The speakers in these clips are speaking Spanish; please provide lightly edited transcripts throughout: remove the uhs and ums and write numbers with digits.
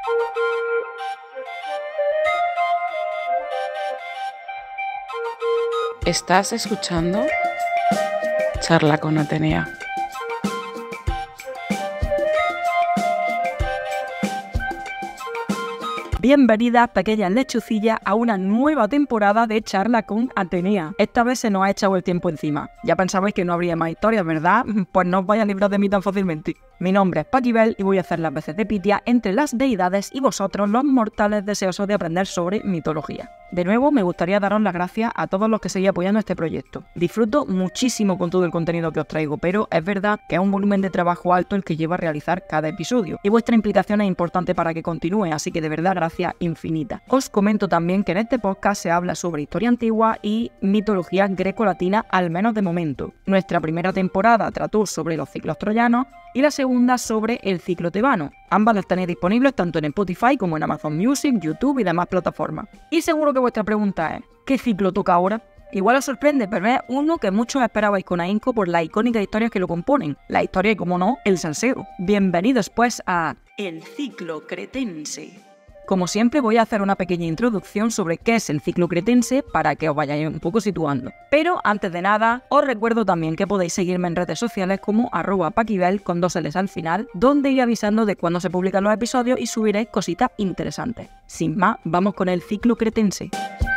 Estás escuchando Charla con Atenea. Bienvenidas, pequeñas lechucillas, a una nueva temporada de Charla con Atenea. Esta vez se nos ha echado el tiempo encima. Ya pensabais que no habría más historias, ¿verdad? Pues no os vais a librar de mí tan fácilmente. Mi nombre es Paquibel y voy a hacer las veces de Pitia entre las deidades y vosotros, los mortales deseosos de aprender sobre mitología. De nuevo, me gustaría daros las gracias a todos los que seguís apoyando este proyecto. Disfruto muchísimo con todo el contenido que os traigo, pero es verdad que es un volumen de trabajo alto el que lleva a realizar cada episodio, y vuestra implicación es importante para que continúe, así que de verdad gracias infinitas. Os comento también que en este podcast se habla sobre historia antigua y mitología greco-latina, al menos de momento. Nuestra primera temporada trató sobre los ciclos troyanos y la segunda sobre el ciclo tebano. Ambas las tenéis disponibles tanto en Spotify como en Amazon Music, YouTube y demás plataformas. Y seguro que vuestra pregunta es, ¿qué ciclo toca ahora? Igual os sorprende, pero es uno que muchos esperabais con ahínco por las icónicas historias que lo componen. La historia y, como no, el salseo. Bienvenidos pues a El Ciclo Cretense. Como siempre, voy a hacer una pequeña introducción sobre qué es el ciclo cretense para que os vayáis un poco situando. Pero antes de nada, os recuerdo también que podéis seguirme en redes sociales como @Paquibel con 2 L's al final, donde iré avisando de cuándo se publican los episodios y subiré cositas interesantes. Sin más, vamos con el ciclo cretense.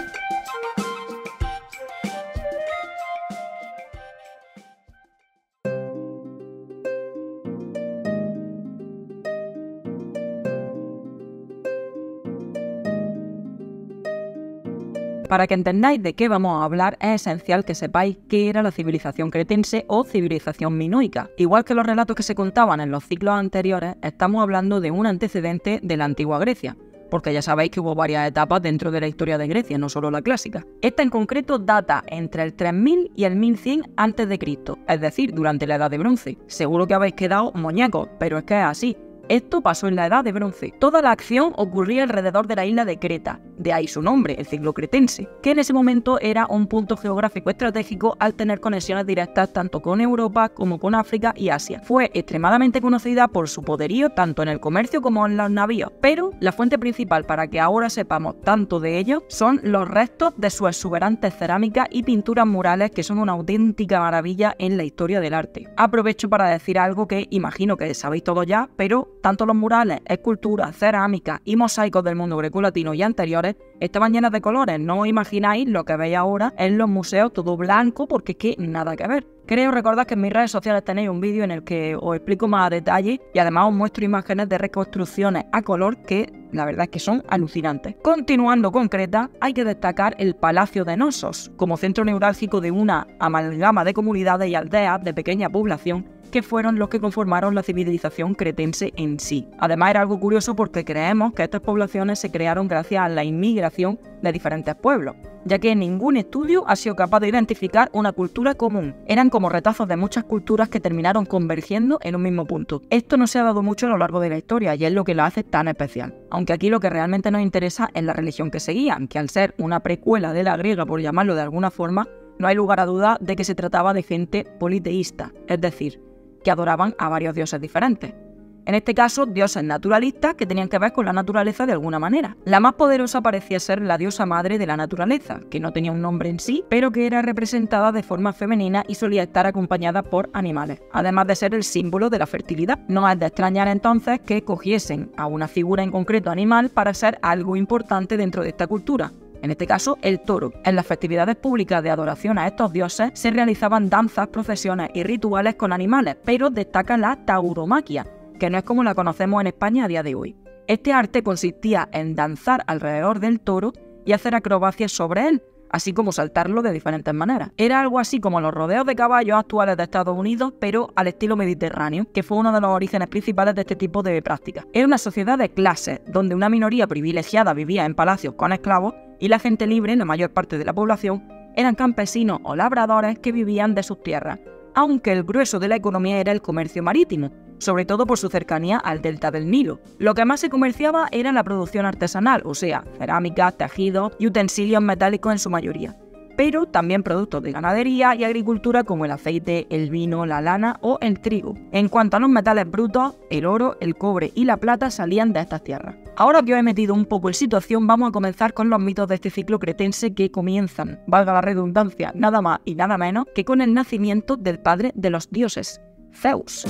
Para que entendáis de qué vamos a hablar, es esencial que sepáis qué era la civilización cretense o civilización minoica. Igual que los relatos que se contaban en los ciclos anteriores, estamos hablando de un antecedente de la antigua Grecia, porque ya sabéis que hubo varias etapas dentro de la historia de Grecia, no solo la clásica. Esta en concreto data entre el 3000 y el 1100 a.C., es decir, durante la Edad de Bronce. Seguro que habéis quedado muñecos, pero es que es así. Esto pasó en la Edad de Bronce. Toda la acción ocurría alrededor de la isla de Creta, de ahí su nombre, el ciclo cretense, que en ese momento era un punto geográfico estratégico al tener conexiones directas tanto con Europa como con África y Asia. Fue extremadamente conocida por su poderío tanto en el comercio como en los navíos, pero la fuente principal para que ahora sepamos tanto de ellos son los restos de sus exuberantes cerámicas y pinturas murales, que son una auténtica maravilla en la historia del arte. Aprovecho para decir algo que imagino que sabéis todos ya, pero tanto los murales, esculturas, cerámicas y mosaicos del mundo grecolatino y anteriores estaban llenas de colores. No os imagináis lo que veis ahora en los museos todo blanco, porque es que nada que ver. Creo recordar que en mis redes sociales tenéis un vídeo en el que os explico más a detalle y además os muestro imágenes de reconstrucciones a color que la verdad es que son alucinantes. Continuando con Creta, hay que destacar el Palacio de Knossos como centro neurálgico de una amalgama de comunidades y aldeas de pequeña población que fueron los que conformaron la civilización cretense en sí. Además era algo curioso porque creemos que estas poblaciones se crearon gracias a la inmigración de diferentes pueblos, ya que ningún estudio ha sido capaz de identificar una cultura común. Eran como retazos de muchas culturas que terminaron convergiendo en un mismo punto. Esto no se ha dado mucho a lo largo de la historia y es lo que lo hace tan especial. Aunque aquí lo que realmente nos interesa es la religión que seguían, que al ser una precuela de la griega, por llamarlo de alguna forma, no hay lugar a duda de que se trataba de gente politeísta, es decir, que adoraban a varios dioses diferentes. En este caso, dioses naturalistas que tenían que ver con la naturaleza de alguna manera. La más poderosa parecía ser la diosa madre de la naturaleza, que no tenía un nombre en sí, pero que era representada de forma femenina y solía estar acompañada por animales, además de ser el símbolo de la fertilidad. No es de extrañar entonces que cogiesen a una figura en concreto animal para ser algo importante dentro de esta cultura. En este caso, el toro. En las festividades públicas de adoración a estos dioses se realizaban danzas, procesiones y rituales con animales, pero destaca la tauromaquia, que no es como la conocemos en España a día de hoy. Este arte consistía en danzar alrededor del toro y hacer acrobacias sobre él, así como saltarlo de diferentes maneras. Era algo así como los rodeos de caballos actuales de Estados Unidos, pero al estilo mediterráneo, que fue uno de los orígenes principales de este tipo de prácticas. Era una sociedad de clases, donde una minoría privilegiada vivía en palacios con esclavos y la gente libre, la mayor parte de la población, eran campesinos o labradores que vivían de sus tierras, aunque el grueso de la economía era el comercio marítimo, sobre todo por su cercanía al delta del Nilo. Lo que más se comerciaba era la producción artesanal, o sea, cerámica, tejidos y utensilios metálicos en su mayoría, pero también productos de ganadería y agricultura como el aceite, el vino, la lana o el trigo. En cuanto a los metales brutos, el oro, el cobre y la plata salían de estas tierras. Ahora que os he metido un poco en situación, vamos a comenzar con los mitos de este ciclo cretense que comienzan, valga la redundancia, nada más y nada menos que con el nacimiento del padre de los dioses, Zeus.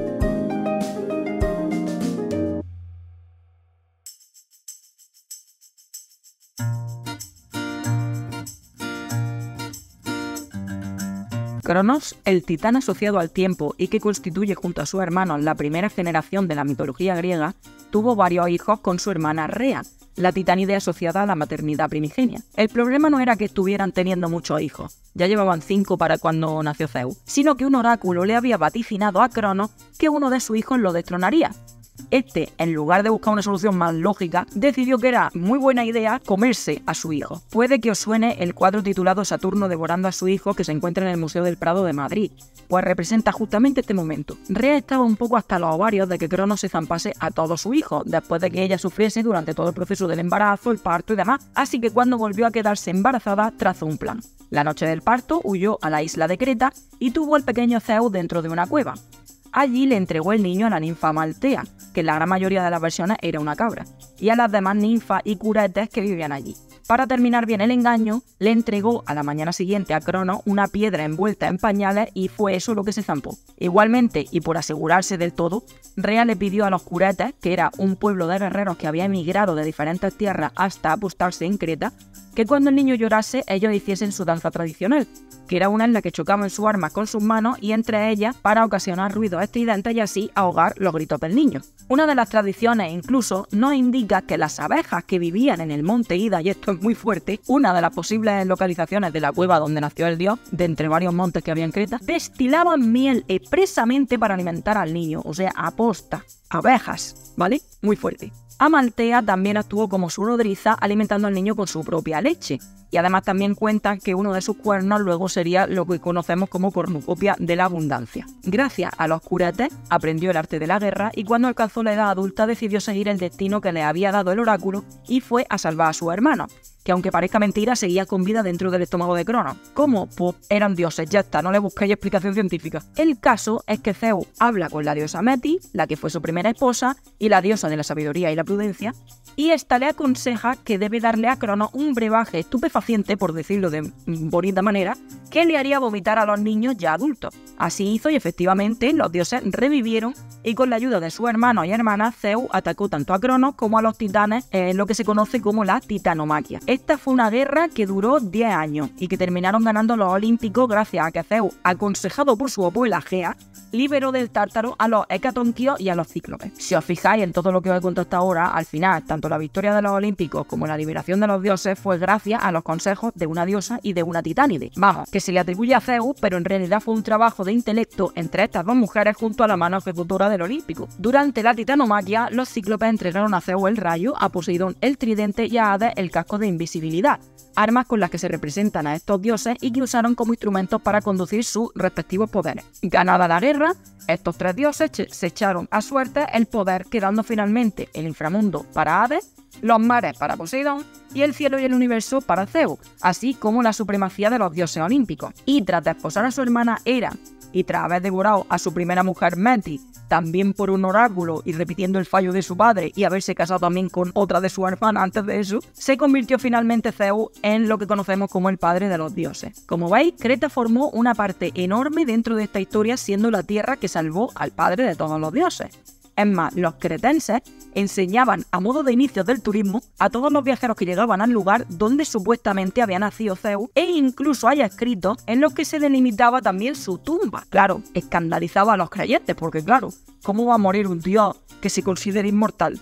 Cronos, el titán asociado al tiempo y que constituye junto a sus hermanos la primera generación de la mitología griega, tuvo varios hijos con su hermana Rea, la titánide asociada a la maternidad primigenia. El problema no era que estuvieran teniendo muchos hijos, ya llevaban 5 para cuando nació Zeus, sino que un oráculo le había vaticinado a Cronos que uno de sus hijos lo destronaría. Este, en lugar de buscar una solución más lógica, decidió que era muy buena idea comerse a su hijo. Puede que os suene el cuadro titulado Saturno devorando a su hijo que se encuentra en el Museo del Prado de Madrid, pues representa justamente este momento. Rea estaba un poco hasta los ovarios de que Cronos se zampase a todo su hijo, después de que ella sufriese durante todo el proceso del embarazo, el parto y demás, así que cuando volvió a quedarse embarazada, trazó un plan. La noche del parto huyó a la isla de Creta y tuvo al pequeño Zeus dentro de una cueva. Allí le entregó el niño a la ninfa Maltea, que en la gran mayoría de las versiones era una cabra, y a las demás ninfas y curetes que vivían allí. Para terminar bien el engaño, le entregó a la mañana siguiente a Cronos una piedra envuelta en pañales y fue eso lo que se zampó. Igualmente, y por asegurarse del todo, Rea le pidió a los curetes, que era un pueblo de guerreros que había emigrado de diferentes tierras hasta apostarse en Creta, que cuando el niño llorase ellos hiciesen su danza tradicional, que era una en la que chocaban sus armas con sus manos y entre ellas para ocasionar ruidos estridentes y así ahogar los gritos del niño. Una de las tradiciones incluso nos indica que las abejas que vivían en el monte Ida, y esto es muy fuerte, una de las posibles localizaciones de la cueva donde nació el dios, de entre varios montes que había en Creta, destilaban miel expresamente para alimentar al niño, o sea, aposta, abejas, ¿vale? Muy fuerte. Amaltea también actuó como su nodriza alimentando al niño con su propia leche. Y además también cuentan que uno de sus cuernos luego sería lo que conocemos como cornucopia de la abundancia. Gracias a los curetes aprendió el arte de la guerra y cuando alcanzó la edad adulta decidió seguir el destino que le había dado el oráculo y fue a salvar a sus hermanos, que aunque parezca mentira seguía con vida dentro del estómago de Cronos. ¿Cómo? Pues eran dioses, ya está, no le busquéis explicación científica. El caso es que Zeus habla con la diosa Metis, la que fue su primera esposa y la diosa de la sabiduría y la prudencia, y esta le aconseja que debe darle a Cronos un brebaje estupefaciente, por decirlo de bonita manera, que le haría vomitar a los niños ya adultos. Así hizo y efectivamente los dioses revivieron y con la ayuda de sus hermanos y hermanas Zeus atacó tanto a Cronos como a los titanes en lo que se conoce como la titanomaquia. Esta fue una guerra que duró 10 años y que terminaron ganando los olímpicos gracias a que Zeus, aconsejado por su abuela Gea, liberó del Tártaro a los hecatonquios y a los cíclopes. Si os fijáis en todo lo que os he contado hasta ahora, al final, tanto la victoria de los olímpicos como la liberación de los dioses fue gracias a los consejos de una diosa y de una titánide. Vamos, que se le atribuye a Zeus, pero en realidad fue un trabajo de intelecto entre estas dos mujeres junto a la mano ejecutora del olímpico. Durante la titanomaquia, los cíclopes entregaron a Zeus el rayo, a Poseidón el tridente y a Hades el casco de invisibilidad, armas con las que se representan a estos dioses y que usaron como instrumentos para conducir sus respectivos poderes. Ganada la guerra, estos 3 dioses se echaron a suerte el poder, quedando finalmente el inframundo para Hades, los mares para Poseidón y el cielo y el universo para Zeus, así como la supremacía de los dioses olímpicos. Y tras desposar a su hermana Hera y tras haber devorado a su primera mujer Metis, también por un oráculo y repitiendo el fallo de su padre y haberse casado también con otra de sus hermanas antes de eso, se convirtió finalmente Zeus en lo que conocemos como el padre de los dioses. Como veis, Creta formó una parte enorme dentro de esta historia, siendo la tierra que salvó al padre de todos los dioses. Es más, los cretenses enseñaban a modo de inicio del turismo a todos los viajeros que llegaban al lugar donde supuestamente había nacido Zeus e incluso hay escritos en los que se delimitaba también su tumba. Claro, escandalizaba a los creyentes porque claro, ¿cómo va a morir un dios que se considera inmortal?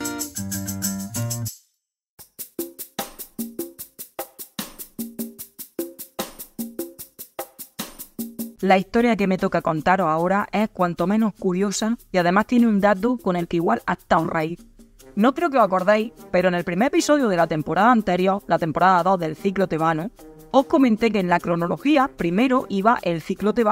La historia que me toca contaros ahora es cuanto menos curiosa y además tiene un dato con el que igual hasta os reís. No creo que os acordéis, pero en el primer episodio de la temporada anterior, la temporada 2 del ciclo tebano, os comenté que en la cronología primero iba el ciclo tebano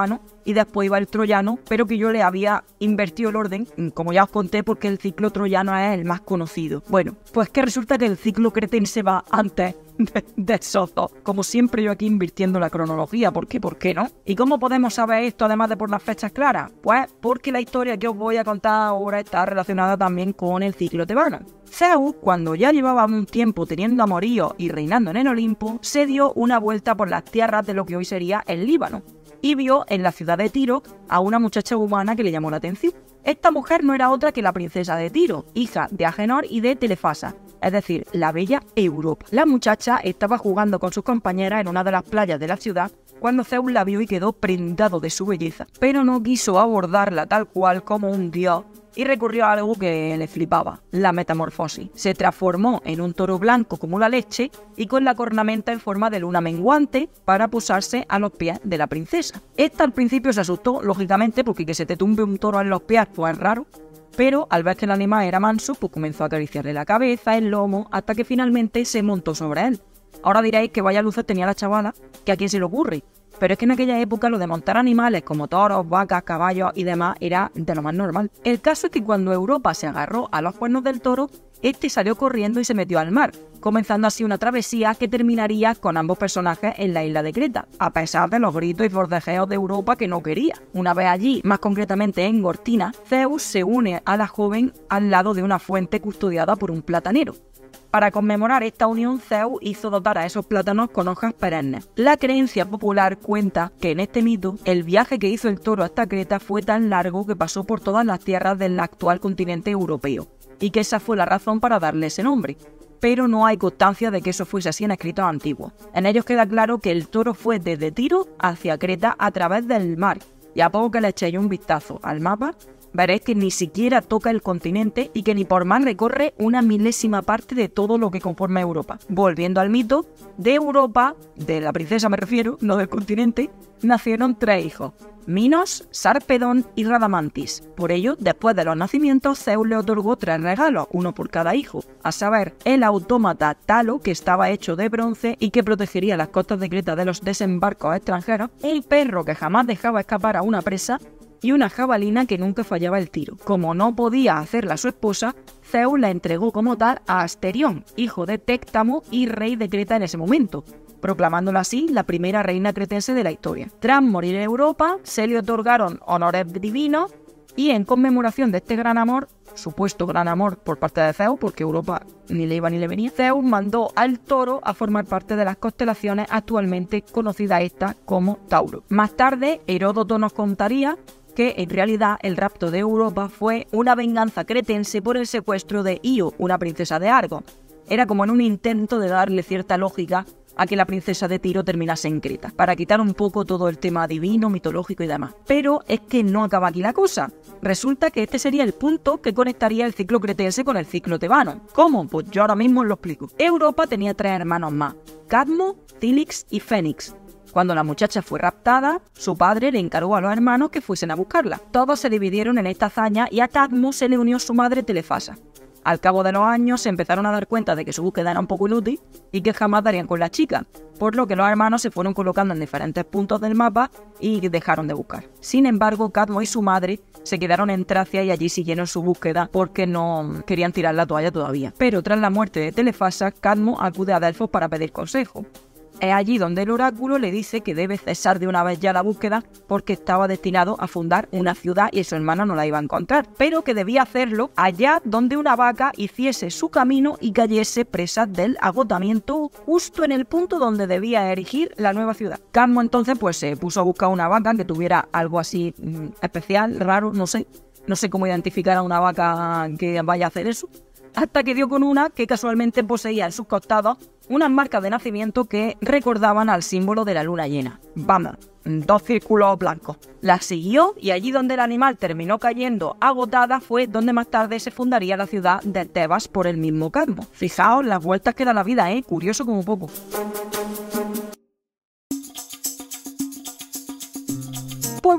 y después iba el troyano, pero que yo le había invertido el orden, como ya os conté, porque el ciclo troyano es el más conocido. Bueno, pues que resulta que el ciclo cretense va antes de esos dos. Como siempre yo aquí invirtiendo la cronología, ¿por qué? ¿Por qué no? ¿Y cómo podemos saber esto además de por las fechas claras? Pues porque la historia que os voy a contar ahora está relacionada también con el ciclo tebano. Zeus, cuando ya llevaba un tiempo teniendo amoríos y reinando en el Olimpo, se dio una vuelta por las tierras de lo que hoy sería el Líbano y vio en la ciudad de Tiro a una muchacha humana que le llamó la atención. Esta mujer no era otra que la princesa de Tiro, hija de Agenor y de Telefasa, es decir, la bella Europa. La muchacha estaba jugando con sus compañeras en una de las playas de la ciudad cuando Zeus la vio y quedó prendado de su belleza, pero no quiso abordarla tal cual como un dios y recurrió a algo que le flipaba, la metamorfosis. Se transformó en un toro blanco como la leche y con la cornamenta en forma de luna menguante para posarse a los pies de la princesa. Esta al principio se asustó, lógicamente, porque que se te tumbe un toro en los pies pues es raro, pero al ver que el animal era manso, pues comenzó a acariciarle la cabeza, el lomo, hasta que finalmente se montó sobre él. Ahora diréis que vaya luces tenía la chavala, que a quién se le ocurre. Pero es que en aquella época lo de montar animales como toros, vacas, caballos y demás era de lo más normal. El caso es que cuando Europa se agarró a los cuernos del toro, este salió corriendo y se metió al mar, comenzando así una travesía que terminaría con ambos personajes en la isla de Creta, a pesar de los gritos y forcejeos de Europa que no quería. Una vez allí, más concretamente en Gortina, Zeus se une a la joven al lado de una fuente custodiada por un platanero. Para conmemorar esta unión, Zeus hizo dotar a esos plátanos con hojas perennes. La creencia popular cuenta que en este mito, el viaje que hizo el toro hasta Creta fue tan largo que pasó por todas las tierras del actual continente europeo, y que esa fue la razón para darle ese nombre. Pero no hay constancia de que eso fuese así en escritos antiguos. En ellos queda claro que el toro fue desde Tiro hacia Creta a través del mar, y a poco que le echéis un vistazo al mapa, veréis que ni siquiera toca el continente y que ni por mar recorre una milésima parte de todo lo que conforma Europa. Volviendo al mito, de Europa, de la princesa me refiero, no del continente, nacieron 3 hijos: Minos, Sarpedón y Radamantis. Por ello, después de los nacimientos, Zeus le otorgó 3 regalos, uno por cada hijo, a saber, el autómata Talo, que estaba hecho de bronce y que protegería las costas de Creta de los desembarcos extranjeros, el perro que jamás dejaba escapar a una presa, y una jabalina que nunca fallaba el tiro. Como no podía hacerla su esposa, Zeus la entregó como tal a Asterión, hijo de Téctamo y rey de Creta en ese momento, proclamándola así la primera reina cretense de la historia. Tras morir en Europa, se le otorgaron honores divinos y en conmemoración de este gran amor, supuesto gran amor por parte de Zeus, porque Europa ni le iba ni le venía, Zeus mandó al toro a formar parte de las constelaciones actualmente conocidas estas como Tauro. Más tarde, Heródoto nos contaría que en realidad el rapto de Europa fue una venganza cretense por el secuestro de Io, una princesa de Argos. Era como en un intento de darle cierta lógica a que la princesa de Tiro terminase en Creta, para quitar un poco todo el tema divino, mitológico y demás. Pero es que no acaba aquí la cosa. Resulta que este sería el punto que conectaría el ciclo cretense con el ciclo tebano. ¿Cómo? Pues yo ahora mismo os lo explico. Europa tenía 3 hermanos más: Cadmo, Cílix y Fénix. Cuando la muchacha fue raptada, su padre le encargó a los hermanos que fuesen a buscarla. Todos se dividieron en esta hazaña y a Cadmo se le unió su madre Telefasa. Al cabo de los años se empezaron a dar cuenta de que su búsqueda era un poco inútil y que jamás darían con la chica, por lo que los hermanos se fueron colocando en diferentes puntos del mapa y dejaron de buscar. Sin embargo, Cadmo y su madre se quedaron en Tracia y allí siguieron su búsqueda porque no querían tirar la toalla todavía. Pero tras la muerte de Telefasa, Cadmo acude a Delfos para pedir consejo. Es allí donde el oráculo le dice que debe cesar de una vez ya la búsqueda porque estaba destinado a fundar una ciudad y su hermana no la iba a encontrar, pero que debía hacerlo allá donde una vaca hiciese su camino y cayese presa del agotamiento justo en el punto donde debía erigir la nueva ciudad. Cadmo entonces pues se puso a buscar una vaca que tuviera algo así especial, raro, no sé cómo identificar a una vaca que vaya a hacer eso, hasta que dio con una que casualmente poseía en sus costados unas marcas de nacimiento que recordaban al símbolo de la luna llena. Vamos, 2 círculos blancos. La siguió y allí donde el animal terminó cayendo agotada fue donde más tarde se fundaría la ciudad de Tebas por el mismo Cadmo. Fijaos las vueltas que da la vida, curioso como poco. Pues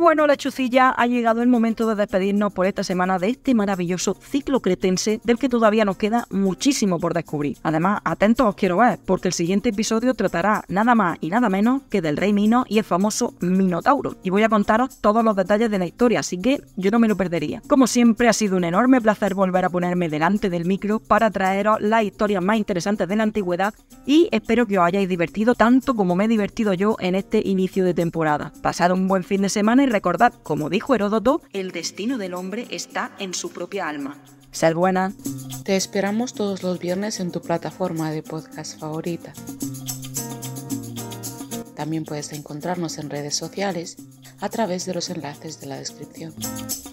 bueno, lechucilla, ha llegado el momento de despedirnos por esta semana de este maravilloso ciclo cretense del que todavía nos queda muchísimo por descubrir. Además, atentos os quiero ver, porque el siguiente episodio tratará nada más y nada menos que del rey Minos y el famoso Minotauro. Y voy a contaros todos los detalles de la historia, así que yo no me lo perdería. Como siempre, ha sido un enorme placer volver a ponerme delante del micro para traeros las historias más interesantes de la antigüedad y espero que os hayáis divertido tanto como me he divertido yo en este inicio de temporada. Pasad un buen fin de semana y recordad, como dijo Heródoto, el destino del hombre está en su propia alma. Sed buenas. Te esperamos todos los viernes en tu plataforma de podcast favorita. También puedes encontrarnos en redes sociales a través de los enlaces de la descripción.